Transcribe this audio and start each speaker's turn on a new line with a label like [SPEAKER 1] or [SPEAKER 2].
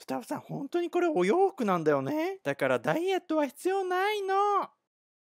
[SPEAKER 1] スタッフさん、本当にこれお洋服なんだよね。だからダイエットは必要ないの。